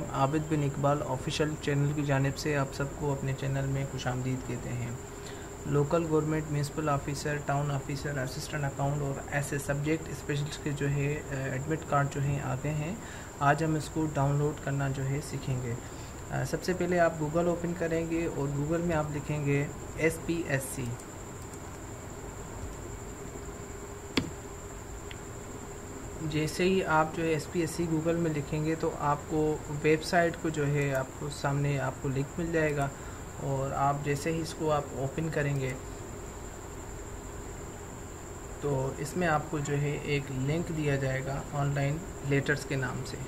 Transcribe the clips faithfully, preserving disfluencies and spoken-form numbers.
Abid bin Iqbal official channel की जानिब से आप सबको अपने चैनल में खुशामदीद कहते हैं। Local government municipal officer, town officer, assistant account और ऐसे सब्जेक्ट स्पेशलिस्ट के जो है एडमिट कार्ड जो हैं आ गए हैं। आज हम इसको डाउनलोड करना जो है सीखेंगे। सबसे पहले आप गूगल ओपन करेंगे और गूगल में आप लिखेंगे एस पी एस सी। जैसे ही आप जो है S P S C Google में लिखेंगे तो आपको वेबसाइट को जो है आपको सामने आपको लिंक मिल जाएगा और आप जैसे ही इसको आप ओपन करेंगे तो इसमें आपको जो है एक लिंक दिया जाएगा ऑनलाइन लेटर्स के नाम से।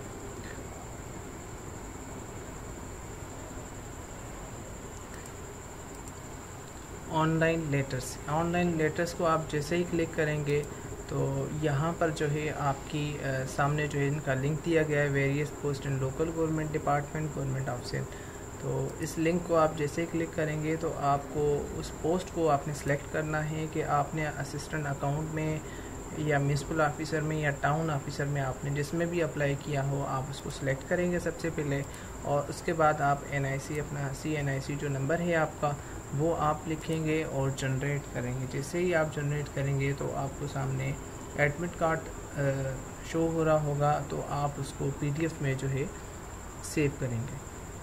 ऑनलाइन लेटर्स ऑनलाइन लेटर्स को आप जैसे ही क्लिक करेंगे तो यहाँ पर जो है आपकी आ, सामने जो है इनका लिंक दिया गया है, various post and local government department government office. तो इस लिंक को आप जैसे ही क्लिक करेंगे तो आपको उस पोस्ट को आपने सेलेक्ट करना है कि आपने असिस्टेंट अकाउंट में या म्यूनसिपल ऑफिसर में या टाउन ऑफिसर में आपने जिसमें भी अप्लाई किया हो आप उसको सिलेक्ट करेंगे सबसे पहले। और उसके बाद आप एन आई सी अपना सी एन आई सी जो नंबर है आपका वो आप लिखेंगे और जनरेट करेंगे। जैसे ही आप जनरेट करेंगे तो आपको सामने एडमिट कार्ड शो हो रहा होगा, तो आप उसको पी डी एफ में जो है सेव करेंगे।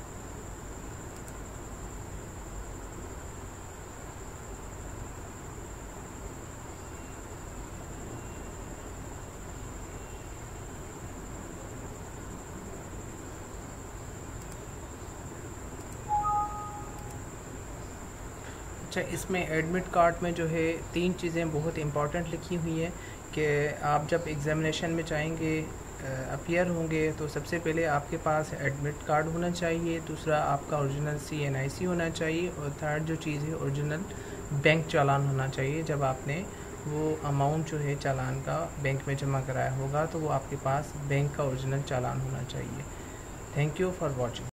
अच्छा, इसमें एडमिट कार्ड में जो है तीन चीज़ें बहुत इंपॉर्टेंट लिखी हुई हैं कि आप जब एग्ज़ामिनेशन में चाहेंगे अपीयर होंगे तो सबसे पहले आपके पास एडमिट कार्ड होना चाहिए, दूसरा आपका ओरिजिनल सी एन आई सी होना चाहिए और थर्ड जो चीज़ है ओरिजिनल बैंक चालान होना चाहिए। जब आपने वो अमाउंट जो है चालान का बैंक में जमा कराया होगा तो वो आपके पास बैंक का ओरिजिनल चालान होना चाहिए। Thank you for watching.